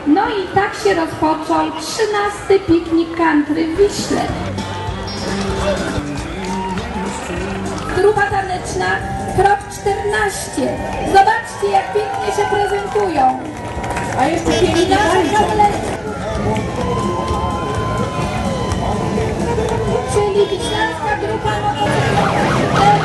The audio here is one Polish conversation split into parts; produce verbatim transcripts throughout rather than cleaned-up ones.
No i tak się rozpoczął trzynasty piknik country w Wiśle. Grupa taneczna Krok czternaście. Zobaczcie, jak pięknie się prezentują. A jeszcze pięknie Czyli wiślańska grupa motocyklowa.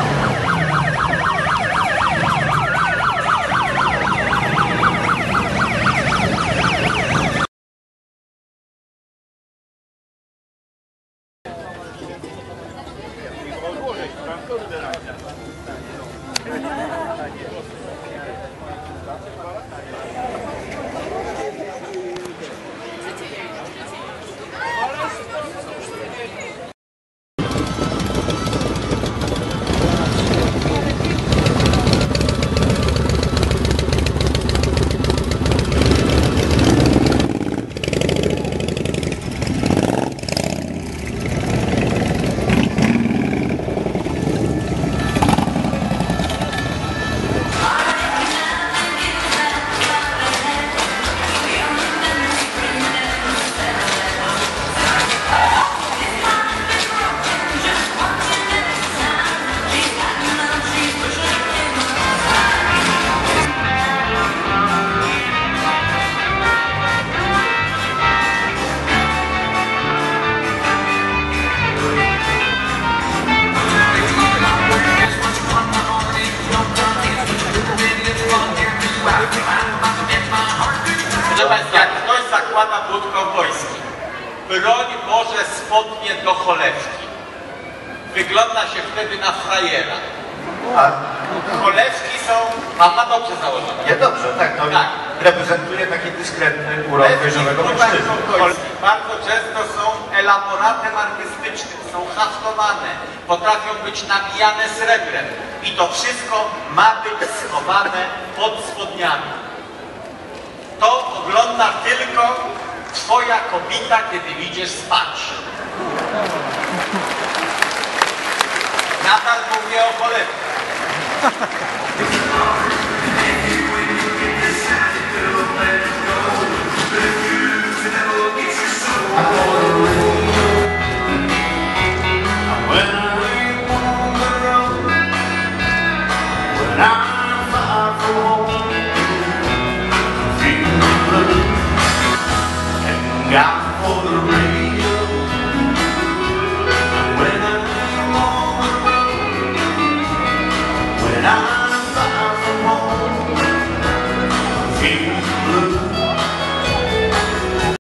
Jak ktoś zakłada but kowbojski, broń Boże spodnie do cholewki, wygląda się wtedy na frajera. A Cholewki są, a ma dobrze założone. nie dobrze, tak, to Tak. reprezentuje taki dyskretny urok wyżowego mężczyzny. Bardzo często są elaboratem artystycznym, są haftowane, potrafią być nabijane srebrem i to wszystko ma być schowane pod spodniami. To ogląda tylko twoja kobieta, kiedy idziesz spać. Nadal mówię o cholewce.